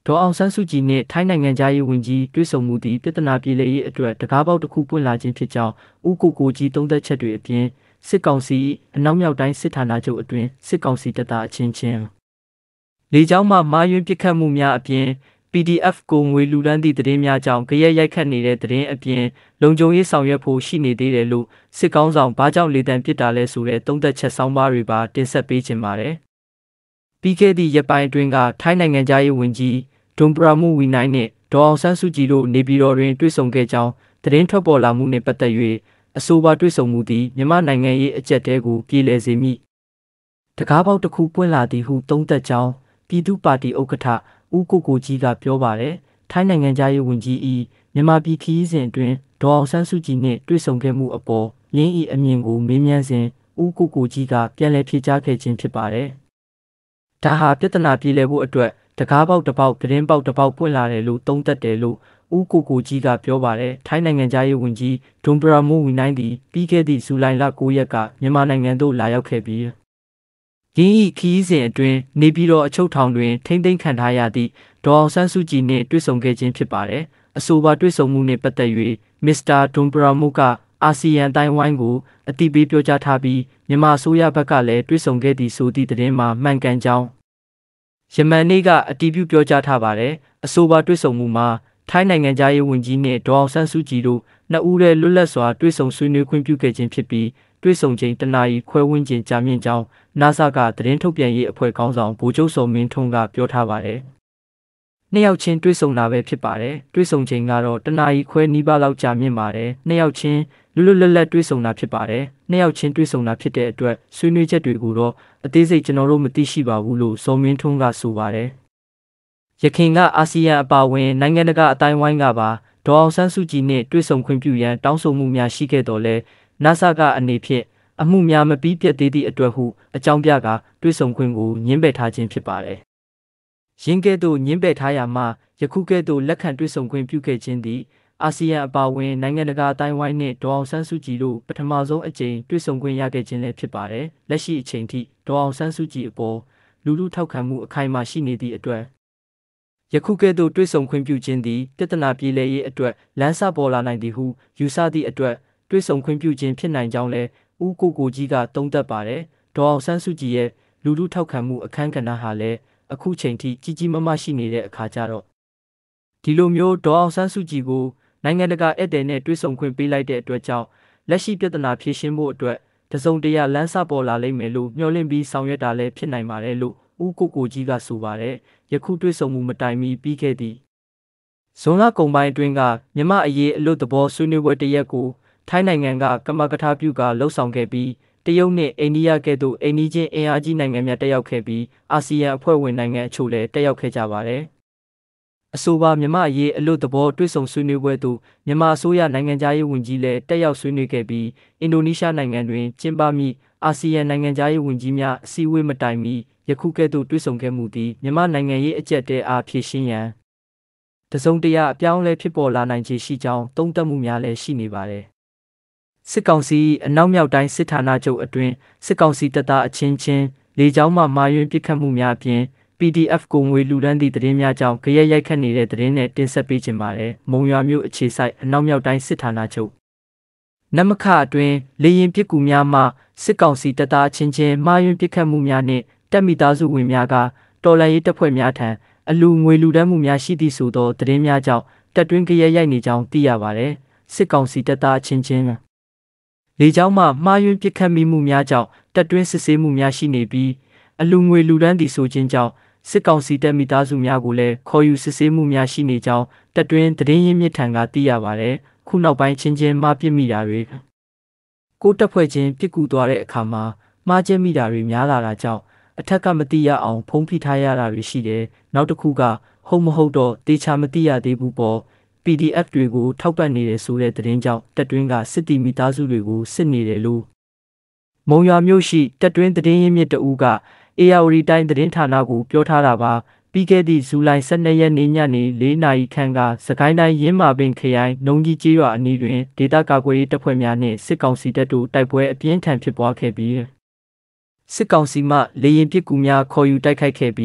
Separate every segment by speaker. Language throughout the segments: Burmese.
Speaker 1: ဒေါ်အောင်ဆန်းစုကြည်နှင့်ထိုင်းနိုင်ငံသားရေးဝန်ကြီးတွေ့ဆုံမှုသည်ပြဿနာပြေလည်ရေးအတွက်တကားပေါက်တစ်ခုပွင့်လာခြင်းဖြစ်ကြောင်းဦးကိုကြီးသုံးသက်ချက်တွေအပြင်စစ်ကောင်စီအနောက်မြောက်တိုင်းစစ်ဌာနချုပ်အတွင်းစစ်ကောင်စီတပ်သားအချင်းချင်းလေကြောင်းမှမာယွင်းပစ်ခတ်မှုများအပြင် PDF ကိုငွေလူဒန်းသည့်သတင်းများကြောင့်ကြရက်ရိုက်ခတ်နေတဲ့သတင်းအပြင်လုံခြုံရေးဆောင်ရွက်ဖို့ရှိနေသေးတယ်လို့စစ်ကောင်းဆောင်ဘာကြောင့်လေတံပစ်တာလဲဆိုတဲ့သုံးသက်ချက်ဆောင်းပါးတွေပါတင်ဆက်ပေးခြင်းပါတယ်။ပြီးခဲ့သည့်ရက်ပိုင်းအတွင်းကထိုင်းနိုင်ငံသားရေးဝန်ကြီးဒွန်ပရာမူဝီနိုင်နှင့်ဒေါ်အောင်ဆန်းစုကြည်တို့နေပြည်တော်တွင်တွေ့ဆုံခဲ့ကြောင်းသတင်းထွက်ပေါ်လာမှုနှင့်ပတ်သက်၍အဆိုပါတွေ့ဆုံမှုသည်မြန်မာနိုင်ငံရေးအကြက်တဲကိုပြည်လည်စေမိတကားပေါက်တစ်ခုပွင့်လာသည်ဟုသုံးသက်ကြောင်းပြည်သူ့ပါတီဥက္ကဋ္ဌဦးကိုကြီးကပြောပါတယ်ထိုင်းနိုင်ငံသားရေးဝန်ကြီး၏မြန်မာပြည်ခရီးစဉ်အတွင်းဒေါ်အောင်ဆန်းစုကြည်နှင့်တွေ့ဆုံခဲ့မှုအပေါ်လင်း၏အမြင်ကိုမေးမြန်းစဉ်ဦးကိုကြီးကပြန်လည်ဖြေကြားခဲ့ခြင်းဖြစ်ပါတယ်ဒါဟာပြဿနာပြေလည်ဖို့အတွက်တကားပေါက်တစ်ပေါက်သတင်းပေါက်တစ်ပေါက်ပွင့်လာတယ်လို့သုံးသက်တယ်လို့ဦးကိုကြီးကပြောပါတယ်ထိုင်းနိုင်ငံသားရေးဝန်ကြီးဒွန်ပရာမူဝီနိုင်သည်ပြီးခဲ့သည့်ဇူလိုင်လ9ရက်ကမြန်မာနိုင်ငံသို့လာရောက်ခဲ့ပြီးရင်းဤခီးစဉ်အတွင်းနေပြည်တော်အချုပ်ထောင်တွင်ထိမ့်သိမ်းခံထားရသည့်ဒေါ်အောင်ဆန်းစုကြည်နှင့်တွေ့ဆုံခဲ့ခြင်းဖြစ်ပါတယ်အဆိုပါတွေ့ဆုံမှုနှင့်ပတ်သက်၍မစ္စတာဒွန်ပရာမူကအာဆီယံအတိုင်းဝိုင်းကိုအတိပေးပြောကြားထားပြီးမြန်မာအစိုးရဘက်ကလည်းတွေ့ဆုံခဲ့သည့်ဆိုသည့်သတင်းမှာမှန်ကန်ကြောင်းယမန်နေ့ကအတည်ပြုပြောကြားထားပါတယ်အဆိုပါတွေ့ဆုံမှုမှာထိုင်းနိုင်ငံသားရေးဝန်ကြီးနှင့်ဒေါ်အောင်ဆန်းစုကြည်တို့နှစ်ဦးရဲ့လွတ်လပ်စွာတွေ့ဆုံဆွေးနွေးခွင့်ပြုခဲ့ခြင်းဖြစ်ပြီးတွေ့ဆုံချိန်တနာရီခွဲဝန်းကျင်ကြာမြင့်ကြောင်းNASAကသတင်းထုတ်ပြန်ရေးအဖွဲ့ခေါင်းဆောင်ဗိုလ်ချုပ်စောမင်းထွန်းကပြောထားပါတယ်။နှစ်ယောက်ချင်းတွေ့ဆုံတာပဲဖြစ်ပါတယ်။တွေ့ဆုံချိန်ကတော့တနာရီခွဲနီးပါးလောက်ကြာမြင့်ပါတယ်။နှစ်ယောက်ချင်းလွတ်လပ်တွေ့ဆုံတာဖြစ်ပါတယ်။နှစ်ယောက်ချင်းတွေ့ဆုံတာဖြစ်တဲ့အတွက်ဆွေးနွေးချက်တွေကိုတော့အသေးစိတ်ကျွန်တော်တို့မသိရှိပါဘူးလို့စောမင်းထွန်းကဆိုပါတယ်။ရခိုင်ကအာဆီယံအပါအဝင်နိုင်ငံတကာအတိုင်းဝိုင်းကပါဒေါ်အောင်ဆန်းစုကြည်နှင့်တွေ့ဆုံခွင့်ပြုရန်တောင်းဆိုမှုများရှိခဲ့တော်လဲNASAကအနေဖြင့်အမှုများမပြီးပြတ်သေးသည့်အတွက်ဟုအကြောင်းပြကတွေ့ဆုံခွင့်ကိုညှင်းပယ်ထားခြင်းဖြစ်ပါတယ်။ရင်းကဲ့သို့ညှင်းပယ်ထားရမှယခုကဲ့သို့လက်ခံတွေ့ဆုံခွင့်ပြုခဲ့ခြင်းသည်အာဆီယံအပါအဝင်နိုင်ငံတကာအတိုင်းဝိုင်းနှင့်ဒေါ်အောင်ဆန်းစုကြည်တို့ပထမဆုံးအကြိမ်တွေ့ဆုံခွင့်ရခဲ့ခြင်းလည်းဖြစ်ပါတယ်။လက်ရှိအချိန်ထိဒေါ်အောင်ဆန်းစုကြည်အပေါ်လူထုထောက်ခံမှုအခိုင်အမာရှိနေသည့်အတွက်ယခုကဲ့သို့တွေ့ဆုံခွင့်ပြုခြင်းသည်ပြဿနာပြေလည်ရေးအတွက်လမ်းစပေါ်လာနိုင်သည်ဟုယူဆသည့်အတွက်တွေ့ဆုံခွင့်ပြုခြင်းဖြစ်နိုင်ကြောင်းလည်းဦးကိုကြီးကသုံးသပ်ပါတယ်။ဒေါ်အောင်ဆန်းစုကြည်ရဲ့လူထုထောက်ခံမှုအခမ်းကဏ္ဍဟာလည်းအခုချိန်ထိကြီးကြီးမားမားရှိနေတဲ့အခါကျတော့ဒီလိုမျိုးဒေါ်အောင်ဆန်းစုကြည်ကိုနိုင်ငံတကာဧည့်သည်နဲ့တွေ့ဆုံခွင့်ပေးလိုက်တဲ့အတွက်ကြောင့်လက်ရှိပြဿနာဖြေရှင်းဖို့အတွက်တစုံတရာလမ်းစပေါ်လာလိမ့်မယ်လို့မျှော်လင့်ပြီးဆောင်ရွက်တာလည်းဖြစ်နိုင်ပါတယ်လို့ဦးကိုကြီးကဆိုပါတယ်။ယခုတွေ့ဆုံမှုမတိုင်မီပြီးခဲ့သည့်ဇွန်လကုန်ပိုင်းအတွင်းကမြမအရေးအလွတ်သဘောဆွေးနွေးပွဲတစ်ရက်ကိုထိုင်းနိုင်ငံကကမကထပြုကလှုပ်ဆောင်ခဲ့ပြီးတရုတ်နှင့်အိန္ဒိယကဲ့သို့အိမ်နီးချင်းအင်အားကြီးနိုင်ငံများတက်ရောက်ခဲ့ပြီးအာဆီယံအဖွဲ့ဝင်နိုင်ငံအချို့လည်းတက်ရောက်ခဲ့ကြပါတယ်။အဆိုပါမြမအရေးအလွတ်သဘောတွေ့ဆုံဆွေးနွေးပွဲသို့မြန်မာအစိုးရနိုင်ငံသားရေးဝန်ကြီးလည်းတက်ရောက်ဆွေးနွေးခဲ့ပြီးအင်ဒိုနီးရှားနိုင်ငံတွင်ကျင်းပမည့်အာဆီယံနိုင်ငံသားရေးဝန်ကြီးများအစည်းအဝေးမတိုင်မီယခုကဲ့သို့တွေ့ဆုံခဲ့မှုသည်မြန်မာနိုင်ငံရေးအကြက်တဲအားဖြည့်ရှင်းရန်တစုံတရာအပြောင်းအလဲဖြစ်ပေါ်လာနိုင်ခြေရှိကြောင်းသုံးသပ်မှုများလည်းရှိနေပါတယ်စစ်ကောင်စီအနောက်မြောက်တိုင်းစစ်ဌာနချုပ်အတွင်းစစ်ကောင်စီတပ်သားအချင်းချင်းလေကြောင်းမှမာယွင်းပစ်ခတ်မှုများအပြင် PDF ကိုငွေလူဒန်းသည့်သတင်းများကြောင့်ကြရက်ရိုက်ခတ်နေတဲ့သတင်းနဲ့တင်ဆက်ပေးခြင်းပါတယ်။မုံရွာမြို့အခြေစိုက်အနောက်မြောက်တိုင်းစစ်ဌာနချုပ်နမခအတွင်းလေရင်ပစ်ကူများမှစစ်ကောင်စီတပ်သားအချင်းချင်းမာယွင်းပစ်ခတ်မှုများနှင့်တပ်မိသားစုဝင်များကတော်လှန်ရေးတပ်ဖွဲ့များထံအလူငွေလူဒန်းမှုများရှိသည့်ဆိုသောသတင်းများကြောင့်တပ်တွင်းကြရက်ရိုက်နေကြောင်းသိရပါတယ်။စစ်ကောင်စီတပ်သားအချင်းချင်းလေကြောင်းမှမှားယွင်းပစ်ခတ်မိမှုများကြောင့်တပ်တွင်းစစ်ဆေးမှုများရှိနေပြီးအလူငွေလူဒန်းသည့်ဆိုခြင်းကြောင့်စစ်ကောင်စီတပ်မိသားစုများကိုလည်းခေါ်ယူစစ်ဆေးမှုများရှိနေကြောင်းတပ်တွင်းသတင်းရင်းမြစ်ထံကသိရပါတယ်။ခုနောက်ပိုင်းချင်းချင်းမှားပစ်မိတာတွေကိုတပ်ဖွဲ့ချင်းပြစ်ကူသွားတဲ့အခါမှာမှားကျမိတာတွေများလာတာကြောင့်အထက်ကမသိရအောင်ဖုံးဖိထားရတာတွေရှိတယ်။နောက်တစ်ခုကဟုတ်မဟုတ်တော့တေချာမသိရသေးဘူးပေါ့။ PDF တွေကိုထောက်ပံ့နေတယ်ဆိုတဲ့သတင်းကြောင့်တပ်တွင်းကစစ်တီမိသားစုတွေကိုစစ်နေတယ်လို့မုံရွာမြို့ရှိတပ်တွင်းသတင်းရင်းမြစ်တအူးကအေယာဝတီတိုင်းသတင်းဌာနကိုပြောထားတာပါပြီးခဲ့သည့်ဇူလိုင်12ရက်နေ့ညနေ4နာရီခန့်ကစကိုင်းတိုင်းရင်းမာပင်ခရိုင်နှုံကြီးကျေးရွာအနီးတွင်ဒေသကာကွယ်ရေးတပ်ဖွဲ့များနှင့်စစ်ကောင်စီတပ်တို့တိုက်ပွဲအပြင်းထန်ဖြစ်ပွားခဲ့ပြီးစစ်ကောင်စီမှလေရင်ပစ်ကူများခေါ်ယူတိုက်ခိုက်ခဲ့ပြီး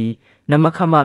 Speaker 1: နမခမ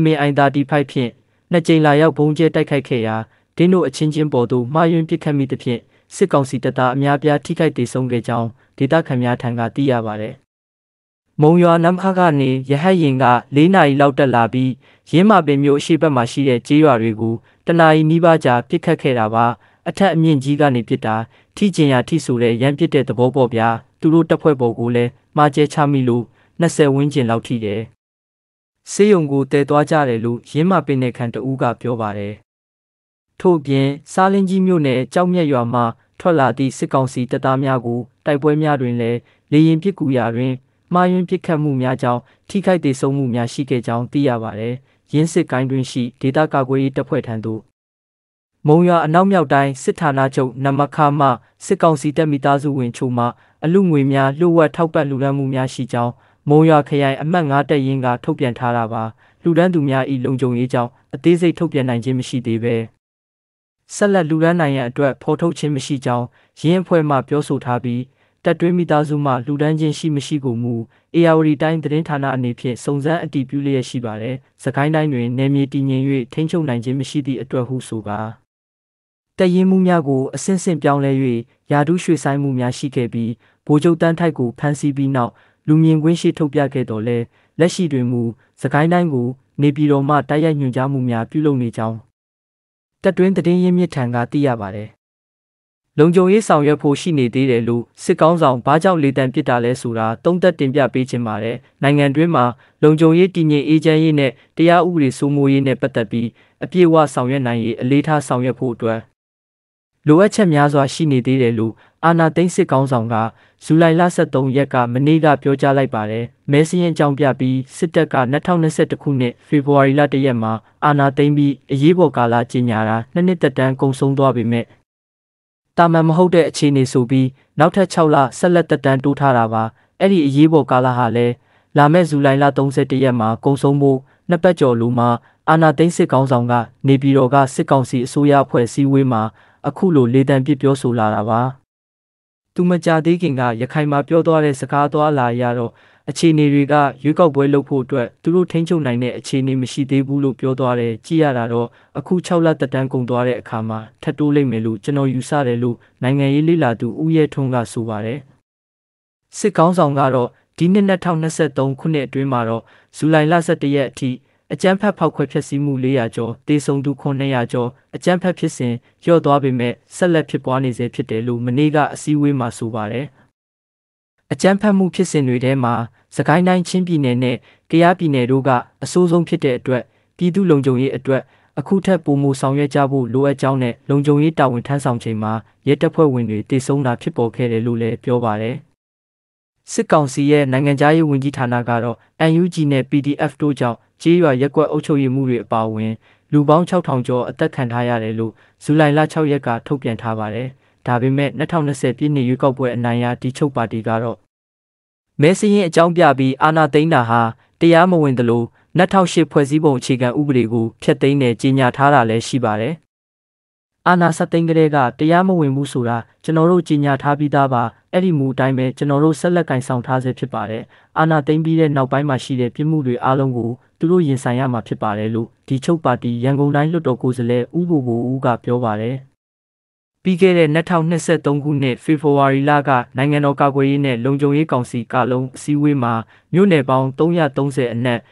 Speaker 1: MAI-35 ဖြင့်နှစ်ကြိမ်လာရောက်ဘုံကျဲတိုက်ခိုက်ခဲ့ရာဒင်းတို့အချင်းချင်းပေါ်သို့မှားယွင်းပစ်ခတ်မိသဖြင့်စစ်ကောင်စီတပ်သားအများပြားထိခိုက်ဒေဆုံးခဲ့ကြောင်းဒေသခံများထံကသိရပါသည်။မုံရွာနမခကနေရဟတ်ရင်က4နာရီလောက်တက်လာပြီးရင်းမာပင်မြို့အရှိဘက်မှာရှိတဲ့ကျေးရွာတွေကိုတနာရီနီးပါးကြာပစ်ခတ်ခဲ့တာပါ။အထက်အမြင့်ကြီးကနေပစ်တာထိကျင်ရာထိဆိုတဲ့ရန်ပစ်တဲ့သဘောပေါ့ဗျာ။သူတို့တပ်ဖွဲ့ပေါ်ကိုလည်းမှားကျဲချမိလို့20ဝန်းကျင်လောက်ထိတယ်။ဆေးရုံကိုတည်သွားကြတယ်လို့ရင်းမာပင်နယ်ခံတဦးကပြောပါတယ်။ထို့ပြင်စားလင်းကြီးမြို့နယ်ကြောက်မြက်ရွာမှာထွက်လာသည့်စစ်ကောင်စီတပ်သားများကိုတိုက်ပွဲများတွင်လည်းလေရင်ပစ်ကူရာတွင်မှားယွင်းပစ်ခတ်မှုများကြောင့်ထိခိုက်ဒေဆုံးမှုများရှိခဲ့ကြောင်းသိရပါတယ်။ရင်းစစ်ကိုင်းတွင်ရှိဒေသကာကွယ်ရေးတပ်ဖွဲ့ထံသို့မုံရွာအနောက်မြောက်တိုင်းစစ်ဌာနချုပ်နမခမှစစ်ကောင်စီတပ်မိသားစုဝင်ချို့မှအလူငွေများလှုပ်ဝက်ထောက်ပံ့လှူဒါန်းမှုများရှိကြောင်းမုံရွာခရိုင်အမှတ်9တပ်ရင်းကထုတ်ပြန်ထားတာပါလှူဒါန်းသူများ၏လုံခြုံရေးကြောင့်အသေးစိတ်ထုတ်ပြန်နိုင်ခြင်းမရှိသေးပဲဆက်လက်လှူဒါန်းနိုင်ရန်အတွက်ဖော်ထုတ်ခြင်းမရှိကြောင်းရင်းအဖွဲ့မှပြောဆိုထားပြီးတပ်တွင်းမိသားစုမှလှူဒါန်းခြင်းရှိမရှိကိုမူအေယာဝတီတိုင်းသတင်းဌာနအနေဖြင့်စုံစမ်းအတည်ပြုလျက်ရှိပါတယ်စကိုင်းတိုင်းတွင်နယ်မြေတည်ငြိမ်၍ထိန်းချုပ်နိုင်ခြင်းမရှိသည့်အတွက်ဟုဆိုပါတပ်ရင်းမှုများကိုအဆင့်ဆင့်ပြောင်းလဲ၍ယာဒုရွှေဆိုင်မှုများရှိခဲ့ပြီးဗိုလ်ချုပ်တန်းထိုက်ကိုဖမ်းဆီးပြီးနောက်လူမြင်ကွင်းရှိထုတ်ပြခဲ့တော်လဲလက်ရှိတွင်မူစကိုင်းတိုင်းကိုနေပြည်တော်မှတိုက်ရိုက်ညွှန်ကြားမှုများပြုလုပ်နေကြောင်းတပ်တွင်းသတင်းရင်းမြစ်ထံကသိရပါတယ်လုံခြုံရေးဆောင်ရွက်ဖို့ရှိနေသေးတယ်လို့စစ်ကောင်းဆောင်ဘာကြောင့်လေတံပစ်တာလဲဆိုတာသုံးသပ်တင်ပြပေးခြင်းပါတယ်နိုင်ငံတွင်းမှာလုံခြုံရေးတည်ငြိမ်အေးချမ်းရေးနဲ့တရားဥပဒေစိုးမိုးရေးနဲ့ပတ်သက်ပြီးအပြည့်အဝဆောင်ရွက်နိုင်ရေးအလေးထားဆောင်ရွက်ဖို့အတွက်လိုအပ်ချက်များစွာရှိနေသေးတယ်လို့အာဏာသိမ်းစစ်ကောင်းဆောင်ကဇူလိုင်လ23ရက်ကမနေ့ကပြောကြားလိုက်ပါတယ်မဲစရင်အကြောင်းပြပြီးစစ်တပ်က2021ခုနှစ်ဖေဖော်ဝါရီလ1ရက်မှာအာဏာသိမ်းပြီးအရေးပေါ်ကာလကြေညာတာ2နှစ်သက်တမ်းကုန်ဆုံးသွားပေမဲ့တာမန်မဟုတ်တဲ့အခြေအနေဆိုပြီးနောက်ထပ်6လဆက်လက်သက်တမ်းတိုးထားတာပါအဲ့ဒီအရေးပေါ်ကာလဟာလည်းလာမယ့်ဇူလိုင်လ31ရက်မှာကုန်ဆုံးဖို့နှစ်ပတ်ကျော်လိုမှာအာဏာသိမ်းစစ်ကောင်းဆောင်ကနေပြည်တော်ကစစ်ကောင်စီအစိုးရအဖွဲ့စည်းဝေးမှာအခုလိုလေတံပစ်ပြောဆိုလာတာပါသူမကြသေးခင်ကရခိုင်မှာပြောသွားတဲ့စကားသွားလာရတော့အခြေအနေတွေကရွေးကောက်ပွဲလုပ်ဖို့အတွက်သူတို့ထိန်းချုပ်နိုင်တဲ့အခြေအနေမရှိသေးဘူးလို့ပြောသွားတယ်ကြည့်ရတာတော့အခု6လသက်တမ်းကုန်သွားတဲ့အခါမှာထပ်တိုးလိမ့်မယ်လို့ကျွန်တော်ယူဆတယ်လို့နိုင်ငံရေးလေ့လာသူဦးရဲထွန်းကဆိုပါတယ်စစ်ကောင်းဆောင်ကတော့ဒီနှစ်2023ခုနှစ်အတွင်းမှာတော့ဇူလိုင်လ17ရက်အထိအကြမ်းဖက်ဖောက်ခွဲဖျက်ဆီးမှု400ကျော်တေဆုံသူ900ကျော်အကြမ်းဖက်ဖြစ်စဉ်လျော့သွားပေမဲ့ဆက်လက်ဖြစ်ပွားနေဆဲဖြစ်တယ်လို့မနေ့ကအစည်းအဝေးမှာဆိုပါတယ်အကြမ်းဖက်မှုဖြစ်စဉ်တွေထဲမှာစကိုင်းတိုင်းချင်းပြည်နယ်နဲ့ကယားပြည်နယ်တို့ကအဆိုးဆုံးဖြစ်တဲ့အတွက်ပြည်သူ့လုံခြုံရေးအတွက်အခုထက်ပိုမိုဆောင်ရွက်ကြဖို့လိုအပ်ကြောင်းနဲ့လုံခြုံရေးတာဝန်ထမ်းဆောင်ချိန်မှာရဲတပ်ဖွဲ့ဝင်တွေတေဆုံးတာဖြစ်ပေါ်ခဲ့တယ်လို့လည်းပြောပါတယ်စစ်ကောင်စီရဲ့နိုင်ငံခြားရေးဝန်ကြီးဌာနကတော့ NUG နဲ့ PDF တို့ကြောင့်ကျေးရွာရက်ကွက်အုပ်ချုပ်ရေးမှုတွေအပါအဝင်လူပေါင်း6000ကျော်အသက်ခံထားရတယ်လို့ဇူလိုင်လ6ရက်ကထုတ်ပြန်ထားပါတယ်။ဒါပေမဲ့2020ပြည့်နှစ်ရွေးကောက်ပွဲအနိုင်ရတီချုပ်ပါတီကတော့မဲစရင်အကြောင်းပြပြီးအာဏာသိမ်းတာဟာတရားမဝင်သလို2008ဖွဲ့စည်းပုံအခြေခံဥပဒေကိုဖျက်သိမ်းတဲ့ကြေညာထားတာလည်းရှိပါတယ်။အာဏာစသိမ်းကလေးကတရားမဝင်ဘူးဆိုတာကျွန်တော်တို့ကြေညာထားပြီးသားပါအဲ့ဒီမူအတိုင်းပဲကျွန်တော်တို့ဆက်လက်ကင်ဆောင်ထားဆဲဖြစ်ပါတယ်အာဏာသိမ်းပြီးတဲ့နောက်ပိုင်းမှာရှိတဲ့ပြစ်မှုတွေအားလုံးကိုသူတို့ရင်ဆိုင်ရမှာဖြစ်ပါတယ်လို့ဒီချုပ်ပါတီရန်ကုန်တိုင်းလွှတ်တော်ကိုယ်စားလှယ်ဦးဘိုဘိုဦးကပြောပါတယ်ပြီးခဲ့တဲ့2023ခုနှစ်ဖေဖော်ဝါရီလကနိုင်ငံတော်ကာကွယ်ရေးနဲ့လုံခြုံရေးကောင်စီကလုံးအစည်းအဝေးမှာမြို့နယ်ပေါင်း330အနက်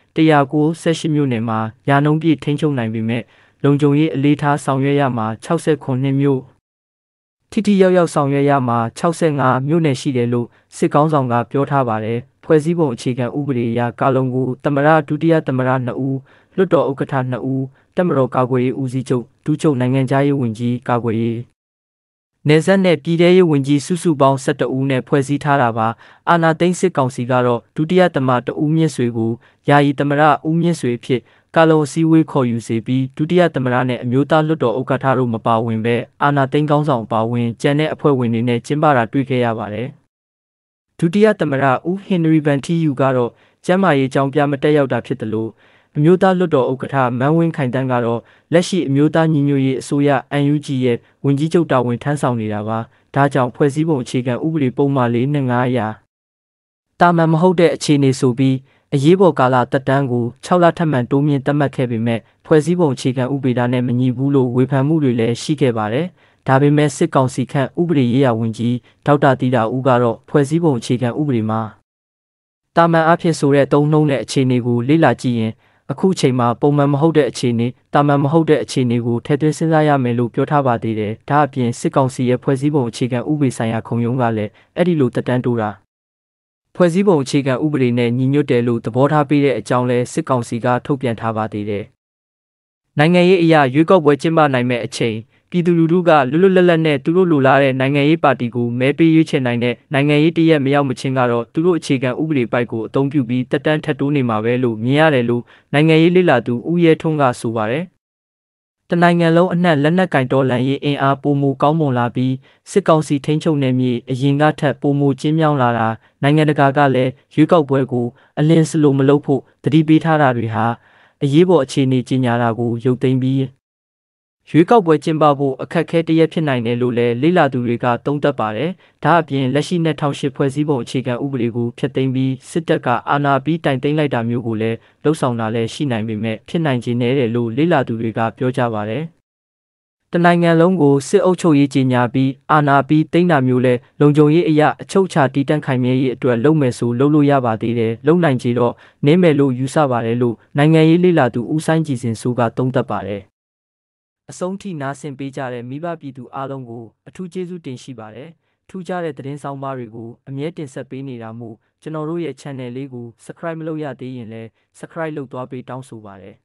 Speaker 1: 198မြို့နယ်မှာရာနှုန်းပြည့်ထိန်းချုပ်နိုင်ပေမဲ့လုံခြုံရေးအလေးထားဆောင်ရွက်ရမှာ69မြို့ထိထိရောက်ရောက်ဆောင်ရွက်ရမှာ65မြို့နယ်ရှိတယ်လို့စစ်ကောင်းဆောင်ကပြောထားပါတယ်ဖွဲ့စည်းပုံအခြေခံဥပဒေအရကာလုံကိုသမရဒုတိယသမရ2ဦးလွှတ်တော်ဥက္ကဋ္ဌ2ဦးတပ်မတော်ကာကွယ်ရေးဦးစီးချုပ်ဒုချုပ်နိုင်ငံခြားရေးဝန်ကြီးကာကွယ်ရေးနေဆက်နဲ့ပြည်ထရေးဝန်ကြီးစုစုပေါင်း12ဦးနဲ့ဖွဲ့စည်းထားတာပါအာဏာသိမ်းစစ်ကောင်စီကတော့ဒုတိယသမရ2ဦးမြင့်ဆွေကိုယာယီသမရဦးမြင့်ဆွေဖြစ်ကာလုံအစည်းအဝေးခေါ်ယူစေပြီးဒုတိယသမရနဲ့အမျိုးသားလွှတ်တော်ဥက္ကဋ္ဌတို့မပါဝင်ပဲအာဏာသိမ်းကောင်းဆောင်ပါဝင်ကျန်တဲ့အဖွဲ့ဝင်တွေနဲ့ကျင်းပတာတွေ့ခဲ့ရပါတယ်ဒုတိယသမရဦးဟင်နရီဗန်တီယူကတော့ကျမ်းမာရေးကြောင်းပြမတက်ရောက်တာဖြစ်တယ်လို့အမျိုးသားလွှတ်တော်ဥက္ကဋ္ဌမန်းဝင်းခိုင်တန်းကတော့လက်ရှိအမျိုးသားညီညွတ်ရေးအစိုးရ NUG ရဲ့ဝန်ကြီးချုပ်တာဝန်ထမ်းဆောင်နေတာပါဒါကြောင့်ဖွဲ့စည်းပုံအခြေခံဥပဒေပုံမှန်4နဲ့9အရာတာမန်မဟုတ်တဲ့အခြေအနေဆိုပြီးအရေးပေါ်ကာလတက်တန်းကို6လထပ်မံတိုးမြင့်သတ်မှတ်ခဲ့ပေမဲ့ဖွဲ့စည်းပုံအခြေခံဥပဒေနဲ့မညီဘူးလို့ဝေဖန်မှုတွေလည်းရှိခဲ့ပါတယ်။ဒါပေမဲ့စစ်ကောင်စီခန့်ဥပဒေရေးရာဝန်ကြီးဒေါက်တာတီတာဦးကတော့ဖွဲ့စည်းပုံအခြေခံဥပဒေမှာတာမန်အဖြစ်ဆိုတဲ့သုံးနှုန်းတဲ့အခြေအနေကိုလေ့လာကြည့်ရင်အခုချိန်မှာပုံမှန်မဟုတ်တဲ့အခြေအနေတာမန်မဟုတ်တဲ့အခြေအနေကိုထည့်သွင်းစဉ်းစားရမယ်လို့ပြောထားပါသေးတယ်။ဒါအပြင်စစ်ကောင်စီရဲ့ဖွဲ့စည်းပုံအခြေခံဥပဒေဆိုင်ရာခုံရုံးကလည်းအဲ့ဒီလိုတက်တန်းတိုးတာဖွဲ့စည်းပုံအခြေခံဥပဒေနဲ့ညီညွတ်တယ်လို့သဘောထားပေးတဲ့အကြောင်းလဲစစ်ကောင်စီကထုတ်ပြန်ထားပါသေးတယ်။နိုင်ငံရေးအရာရွေးကောက်ပွဲကျင်းပနိုင်မဲ့အချိန်ပြည်သူလူထုကလွတ်လွတ်လပ်လပ်နဲ့သူတို့လိုလားတဲ့နိုင်ငံရေးပါတီကိုမဲပေးရွေးချယ်နိုင်တဲ့နိုင်ငံရေးတရက်မရောက်မချင်းကတော့သူတို့အခြေခံဥပဒေပိုက်ကိုအသုံးပြုပြီးတက်တန်းထပ်တိုးနေမှာပဲလို့မြင်ရတယ်လို့နိုင်ငံရေးလေ့လာသူဦးရဲထွန်းကဆိုပါတယ်။တနိုင်ငံလုံးအနှံ့လက်နက်ကင်တော်လှန်ရေးအင်အားပိုမိုကောင်းမွန်လာပြီးစစ်ကောင်စီထိန်းချုပ်နေမြေအရင်ကထက်ပိုမိုကျင်းမြောင်းလာတာနိုင်ငံတကာကလည်းရွေးကောက်ပွဲကိုအလင်းစလိုမလုပ်ဖို့တတိပေးထားတာတွေဟာအရေးပေါ်အခြေအနေကြီးညာတာကိုရုပ်သိမ်းပြီးရွေးကောက်ပွဲကျင်းပဖို့အခက်အခဲတရက်ဖြစ်နိုင်တယ်လို့လည်းလေ့လာသူတွေကသုံးသပ်ပါတယ်။ဒါအပြင်လက်ရှိ2008ဖွဲ့စည်းပုံအခြေခံဥပဒေကိုဖျက်သိမ်းပြီးစစ်တပ်ကအာဏာပြီးတိုင်သိမ်းလိုက်တာမျိုးကိုလည်းလှုံ့ဆော်တာလည်းရှိနိုင်ပေမဲ့ဖြစ်နိုင်ခြေနည်းတယ်လို့လေ့လာသူတွေကပြောကြပါတယ်။တနိုင်ငံလုံးကိုစစ်အုပ်ချုပ်ရေးကြီးညာပြီးအာဏာပြီးသိမ်းတာမျိုးလဲလုံခြုံရေးအရာအချုပ်ချတီးတန့်ခိုင်မြဲရေးအတွက်လုပ်မယ်ဆိုလုပ်လို့ရပါသေးတယ်။လုံနိုင်ကြတော့နင်းမယ်လို့ယူဆပါတယ်လို့နိုင်ငံရေးလေ့လာသူဦးဆိုင်ကြည်စင်စိုးကသုံးသပ်ပါတယ်အဆုံးထိနားဆင်ပေးကြတဲ့မိဘပြည်သူအားလုံးကိုအထူးကျေးဇူးတင်ရှိပါတယ်။ထူးခြားတဲ့သတင်းဆောင်ပါတွေကိုအမြဲတင်ဆက်ပေးနေတာမို့ကျွန်တော်တို့ရဲ့ channel လေးကို subscribe မလုပ်ရသေးရင်လည်း subscribe လုပ်သွားပေးတောင်းဆိုပါတယ်